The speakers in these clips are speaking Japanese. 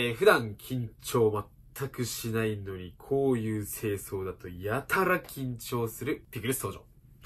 普段緊張全くしないのに、こういう清掃だとやたら緊張するピクルス登場。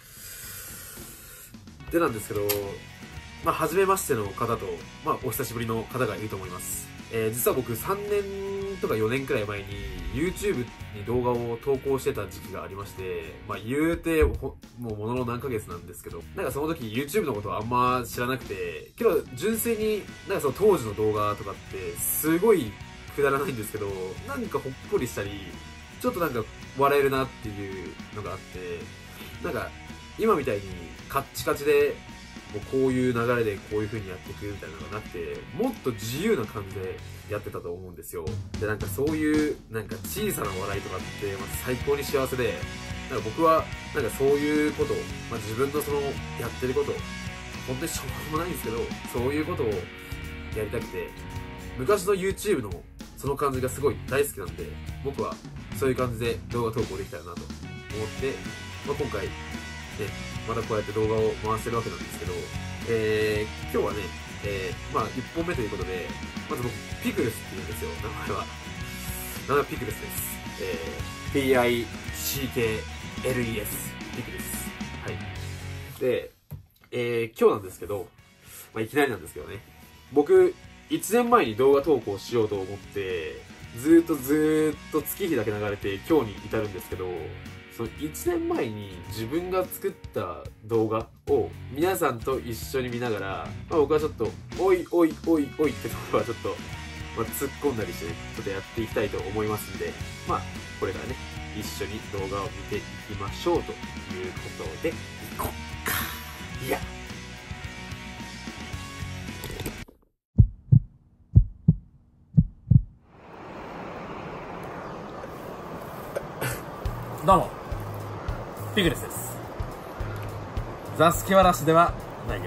でなんですけど、初めましての方と、お久しぶりの方がいると思います。実は僕3年とか4年くらい前に YouTube に動画を投稿してた時期がありまして、言うてもうものの何ヶ月なんですけど、その時 YouTube のことはあんま知らなくて、けど純粋にその当時の動画とかってすごいくだらないんですけど、ほっこりしたり、ちょっと笑えるなっていうのがあって、今みたいにカッチカチでもうこういう流れでこういう風にやっていくみたいなのがなくて、もっと自由な感じでやってたと思うんですよ。でそういう小さな笑いとかって最高に幸せで、僕はそういうことを、自分のそのやってることを本当にしょうもないんですけど、そういうことをやりたくて、昔の YouTube のその感じがすごい大好きなんで、僕はそういう感じで動画投稿できたらなと思って、今回またこうやって動画を回してるわけなんですけど、今日はね、1本目ということで、まず僕、ピクルスって言うんですよ、名前はピクルスです。PICKLES、ピクルス。はい。で、今日なんですけど、いきなりなんですけどね、僕、1年前に動画投稿しようと思って、ずーっと月日だけ流れて今日に至るんですけど、その1年前に自分が作った動画を皆さんと一緒に見ながら、僕はちょっと、おいおいおいおいってところはちょっと、突っ込んだりして、ちょっとやっていきたいと思いますんで、これからね、一緒に動画を見ていきましょうということで、いこっか。いや。どうも。ピクルスです。座敷わらしではないよ。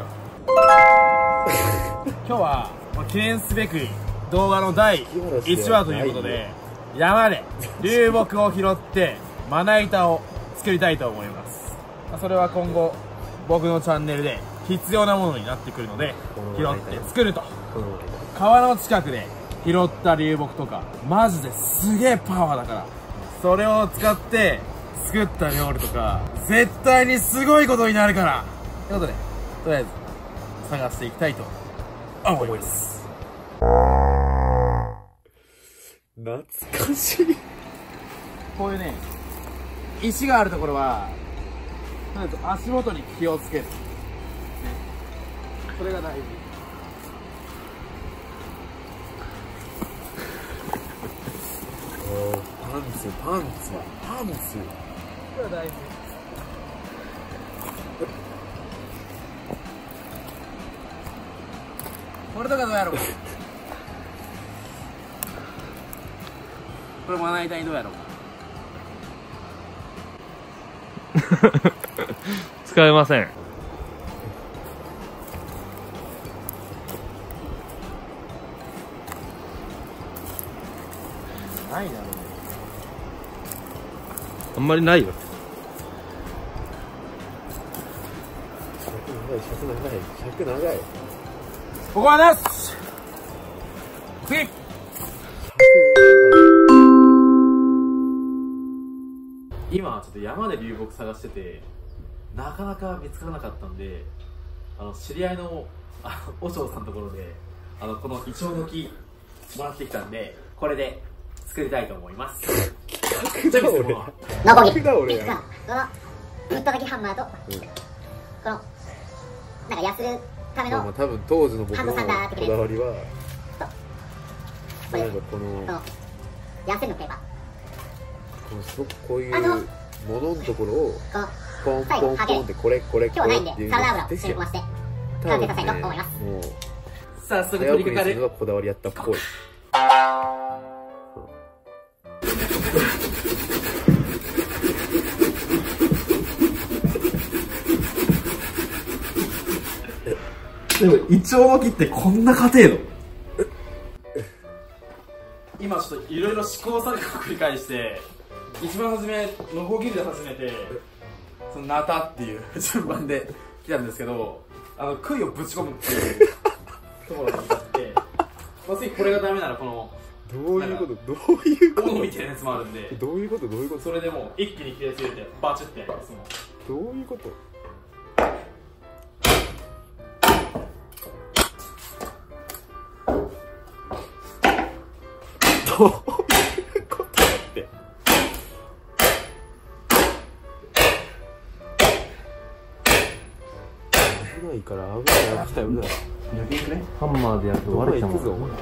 今日は記念すべく動画の第1話ということで、山で流木を拾ってまな板を作りたいと思います。それは今後僕のチャンネルで必要なものになってくるので、拾って作ると。川の近くで拾った流木とかマジですげえパワーだから、それを使って作った料理とか絶対にすごいことになるから、ということでとりあえず探していきたいと思います。懐かしい。こういうね、石があるところはとりあえず足元に気をつける、ね、それが大事。パンツこれは大事。これとかどうやろうか。これまな板にどうやろうか。 使えません。 ないだろうね。 あんまりないよ。 尺長い。ここはです。次。今ちょっと山で流木探してて、なかなか見つからなかったんで、知り合いの和尚さんのところでこのイチョウの木もらってきたんで、これで作りたいと思います。じゃあノコギリ、ピックがこのぶっ叩きハンマーと、このやするための多分当時の僕のこだわりはこのやせのペーパー、すごくこういうもののところをポンポンポンってこれっていうのをして完成させたいと思います。もう早速取り掛かるのがこだわりやったっぽい。でもイチョウの木ってこんな硬いの？今ちょっといろいろ試行錯誤を繰り返して、一番初めノコギリで始めて、そのナタっていう順番で来たんですけど、杭をぶち込むっていうところに至って、次これがダメならこのどういうことどういうこと斧みたいなやつもあるんで、 どういうことどういうことそれでもう一気に切れつけてバチってやりますもん。 どういうことどういうことって危ないから危ない危ない危ないハンマーでやると割れちゃうもん。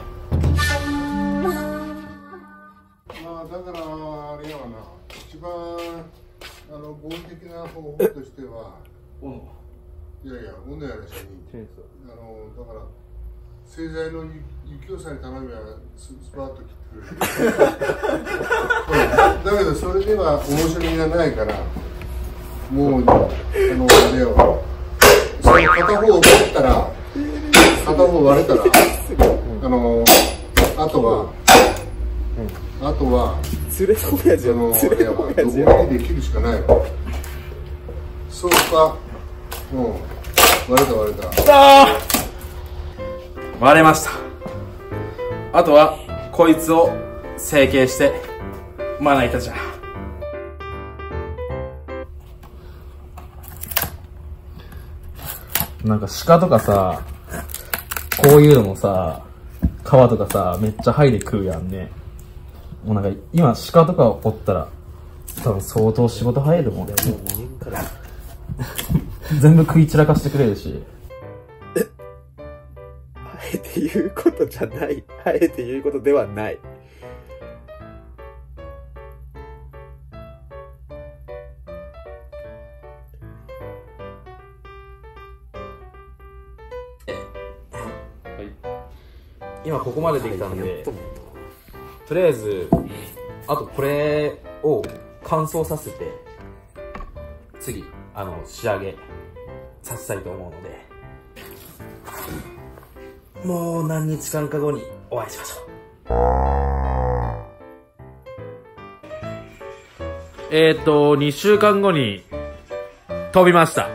まあだからあれやわな、一番合理的な方法としては、いやいや、斧やらしに、だから製材の雪をさえ頼めばスパーッと切ってくれる。だけどそれでは面白みがないから、もうあれよ、その片方を切ったら片方割れたら、あとは連れの親父は連れの親父どこにできるしかないわ。そうか、割れた。 割れました。あとはこいつを成形してまな板じゃ。なんか鹿とかさ、こういうのもさ、皮とかさ、めっちゃ剥いで食うやんね。もうなんか今鹿とかおったら多分相当仕事入るもんね。全部食い散らかしてくれるし。 あえて言うことじゃない。あえて言うことではない。 今ここまでできたんで、とりあえずあとこれを乾燥させて次仕上げさせたいと思うので、もう何日間か後にお会いしましょう。2週間後に飛びました。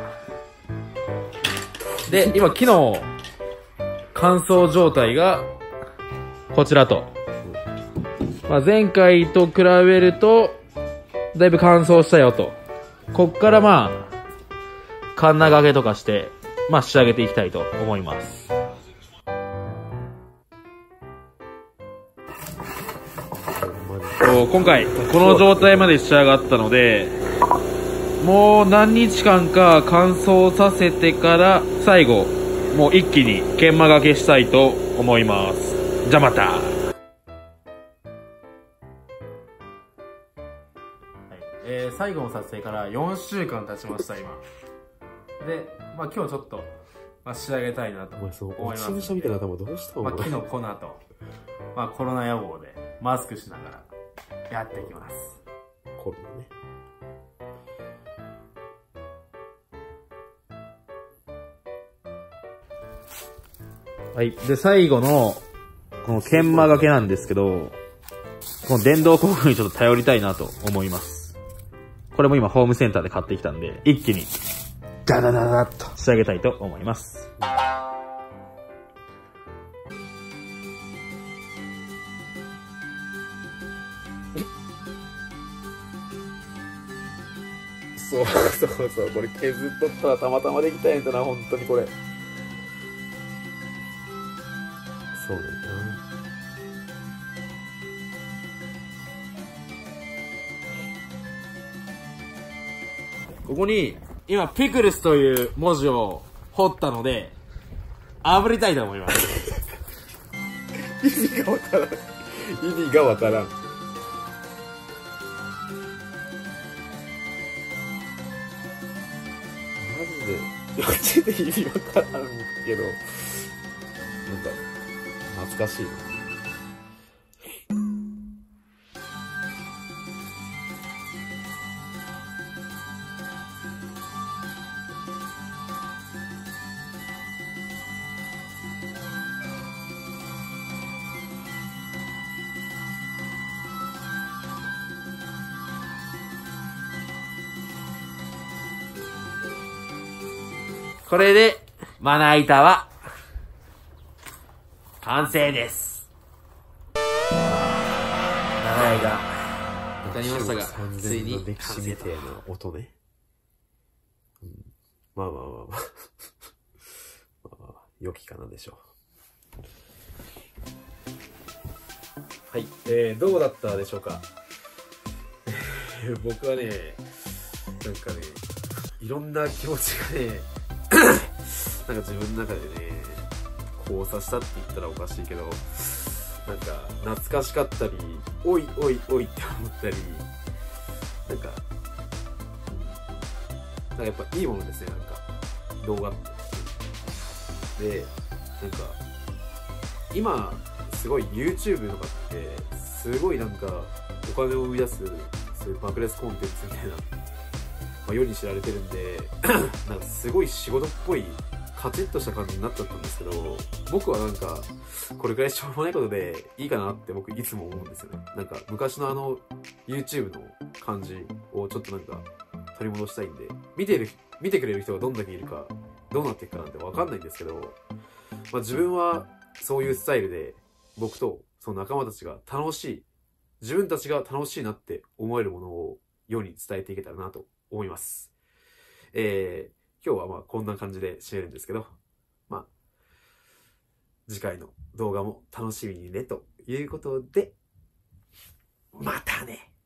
で今昨日乾燥状態がこちらと、前回と比べるとだいぶ乾燥したよと。こっからカンナ掛けとかして仕上げていきたいと思います。今回この状態まで仕上がったので、もう何日間か乾燥させてから最後もう一気に研磨掛けしたいと思います。じゃあまた。最後の撮影から4週間経ちました今で、今日ちょっと、仕上げたいなと思いますので、 みたいな頭どうしたの木の粉と、コロナ予防でマスクしながらやっていきます。 コロナね。 はい。で、最後の、この研磨掛けなんですけど、この電動工具にちょっと頼りたいなと思います。これも今ホームセンターで買ってきたんで、一気に、ダダダダッと仕上げたいと思います。 そうそうそう、これ削っとったらたまたまできたんやったな、本当にこれ。そうだよな。 ここに、今、ピクルスという文字を彫ったので、炙りたいと思います。 意味がわからん。意味がわからん。マジで意味わからんけど、なんか、懐かしいな。 これで、まな板は、完成です。 いがかかりましたが、ついにの歴史みたいな音ね。うん、まあまあまあまあ。まあ、良きかなでしょう。はい、どうだったでしょうか。僕はね、なんかね、いろんな気持ちがね、なんか自分の中でね、交差したって言ったらおかしいけど、なんか懐かしかったり、おいおいおいって思ったり、なんかやっぱいいものですね、なんか動画って。で、なんか今すごい YouTube とかってすごいなんかお金を生み出すそういう爆裂コンテンツみたいな、世に知られてるんでなんかすごい仕事っぽいカチッとした感じになっちゃったんですけど、僕はなんかこれくらいしょうもないことでいいかなって僕いつも思うんですよね。なんか昔のYouTube の感じをちょっとなんか取り戻したいんで、見てくれる人がどんだけいるかどうなっていくかなんてわかんないんですけど、自分はそういうスタイルで僕とその仲間たちが楽しい、自分たちが楽しいなって思えるものを世に伝えていけたらなと思います。今日はこんな感じで締めるんですけど、次回の動画も楽しみにねということで、またね。